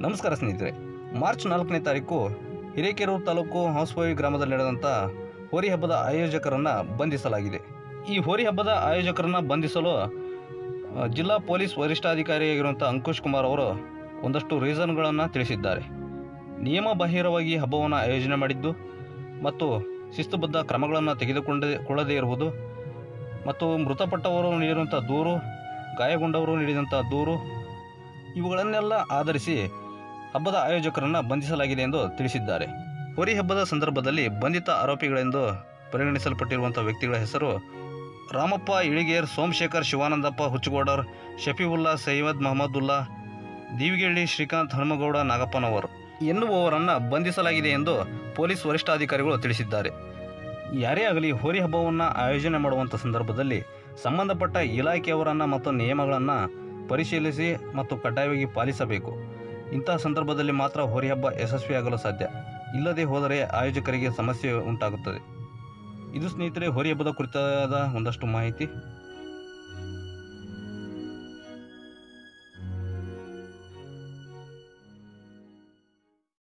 ನಮಸ್ಕಾರ ಸ್ನೇಹಿತರೆ. ಮಾರ್ಚ್ 4ನೇ ತಾರೀಕು ಹಿರೇಕೆರೂರು ತಾಲೂಕು ಹೊಸಬಾವಿ ಗ್ರಾಮದಲ್ಲಿ ನಡೆದಂಥ ಹೋರಿ ಹಬ್ಬದ ಆಯೋಜಕರನ್ನು ಬಂಧಿಸಲಾಗಿದೆ. ಈ ಹೋರಿ ಹಬ್ಬದ ಆಯೋಜಕರನ್ನು ಬಂಧಿಸಲು ಜಿಲ್ಲಾ ಪೊಲೀಸ್ ವರಿಷ್ಠಾಧಿಕಾರಿಯಾಗಿರುವಂಥ ಅಂಕುಶ್ ಕುಮಾರ್ ಅವರು ಒಂದಷ್ಟು ರೀಸನ್ಗಳನ್ನು ತಿಳಿಸಿದ್ದಾರೆ. ನಿಯಮ ಬಾಹಿರವಾಗಿ ಹಬ್ಬವನ್ನು ಆಯೋಜನೆ ಮಾಡಿದ್ದು ಮತ್ತು ಶಿಸ್ತುಬದ್ಧ ಕ್ರಮಗಳನ್ನು ತೆಗೆದುಕೊಳ್ಳದೇ ಇರುವುದು ಮತ್ತು ಮೃತಪಟ್ಟವರು ನೀಡಿರುವಂಥ ದೂರು, ಗಾಯಗೊಂಡವರು ನೀಡಿದಂಥ ದೂರು ಇವುಗಳನ್ನೆಲ್ಲ ಆಧರಿಸಿ ಹಬ್ಬದ ಆಯೋಜಕರನ್ನು ಬಂಧಿಸಲಾಗಿದೆ ಎಂದು ತಿಳಿಸಿದ್ದಾರೆ. ಹೋರಿ ಹಬ್ಬದ ಸಂದರ್ಭದಲ್ಲಿ ಬಂಧಿತ ಆರೋಪಿಗಳೆಂದು ಪರಿಗಣಿಸಲ್ಪಟ್ಟಿರುವಂಥ ವ್ಯಕ್ತಿಗಳ ಹೆಸರು ರಾಮಪ್ಪ ಇಳಿಗೇರ್, ಸೋಮಶೇಖರ್, ಶಿವಾನಂದಪ್ಪ ಹುಚ್ಚುಗೌಡರ್, ಶಫೀವುಲ್ಲಾ, ಸೈಯದ್ ಮಹಮ್ಮದುಲ್ಲಾ, ದೀವಿಗೆಳ್ಳಿ ಶ್ರೀಕಾಂತ್, ಹನುಮಗೌಡ ನಾಗಪ್ಪನವರು ಎನ್ನುವವರನ್ನು ಬಂಧಿಸಲಾಗಿದೆ ಎಂದು ಪೊಲೀಸ್ ವರಿಷ್ಠಾಧಿಕಾರಿಗಳು ತಿಳಿಸಿದ್ದಾರೆ. ಯಾರೇ ಆಗಲಿ ಹೋರಿ ಹಬ್ಬವನ್ನು ಆಯೋಜನೆ ಮಾಡುವಂಥ ಸಂದರ್ಭದಲ್ಲಿ ಸಂಬಂಧಪಟ್ಟ ಇಲಾಖೆಯವರನ್ನು ಮತ್ತು ನಿಯಮಗಳನ್ನು ಪರಿಶೀಲಿಸಿ ಮತ್ತು ಕಡ್ಡಾಯವಾಗಿ ಪಾಲಿಸಬೇಕು. ಇಂತಹ ಸಂದರ್ಭದಲ್ಲಿ ಮಾತ್ರ ಹೋರಿ ಹಬ್ಬ ಯಶಸ್ವಿಯಾಗಲು ಸಾಧ್ಯ. ಇಲ್ಲದೆ ಹೋದರೆ ಆಯೋಜಕರಿಗೆ ಸಮಸ್ಯೆ ಉಂಟಾಗುತ್ತದೆ. ಇದು ಸ್ನೇಹಿತರೆ ಹೋರಿ ಹಬ್ಬದ ಕುರಿತಾದ ಒಂದಷ್ಟು ಮಾಹಿತಿ.